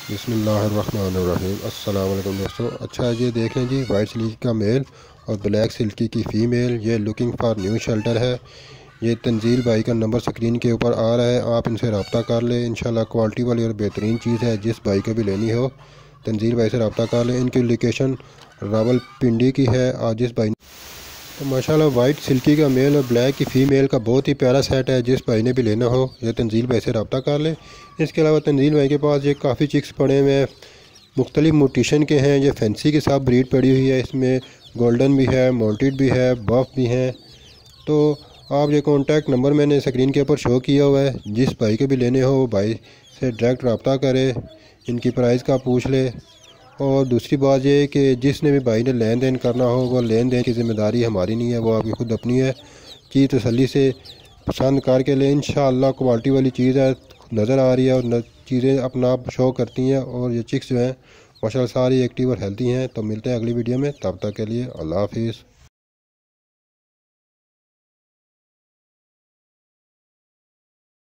बिस्मिल्लाहिर्रहमानिर्रहीम। अस्सलाम वालेकुम दोस्तों। अच्छा ये देख लें जी, वाइट सिल्की का मेल और ब्लैक सिल्की की फ़ीमेल। ये लुकिंग फॉर न्यू शेल्टर है। ये तंजील भाई का नंबर स्क्रीन के ऊपर आ रहा है, आप इनसे रब्ता कर लें। इंशाल्लाह क्वालिटी वाली और बेहतरीन चीज़ है। जिस भाई को भी लेनी हो तंजील भाई से रब्ता कर लें। इनकी लोकेशन रावलपिंडी की है। और जिस भाई तो माशाल्लाह वाइट सिल्की का मेल और ब्लैक की फ़ीमेल का बहुत ही प्यारा सेट है। जिस भाई ने भी लेना हो ये तंजील भाई से रब्ता कर ले। इसके अलावा तंजील भाई के पास ये काफ़ी चिक्स पड़े हुए हैं, मुख्तलिफ म्यूटेशन के हैं। ये फैंसी के साथ ब्रीड पड़ी हुई है। इसमें गोल्डन भी है, मोल्टेड भी है, बफ भी हैं। तो आप ये कॉन्टैक्ट नंबर मैंने स्क्रीन के ऊपर शो किया हुआ है। जिस भाई के भी लेने हो वो भाई से डायरेक्ट रब्ता करे, इनकी प्राइस का पूछ ले। और दूसरी बात ये है कि जिसने भी भाई ने लेन देन करना हो वो लेन देन की ज़िम्मेदारी हमारी नहीं है, वो आपकी खुद अपनी है। चीज़ तसल्ली से पसंद करके ले। इंशाअल्लाह क्वालिटी वाली चीज़ है, नज़र आ रही है और चीज़ें अपना आप शो करती हैं। और ये चिक्स जो हैं माशाल्लाह सारी एक्टिव और हेल्थी हैं। तो मिलते हैं अगली वीडियो में, तब तक के लिए अल्लाह हाफिज़।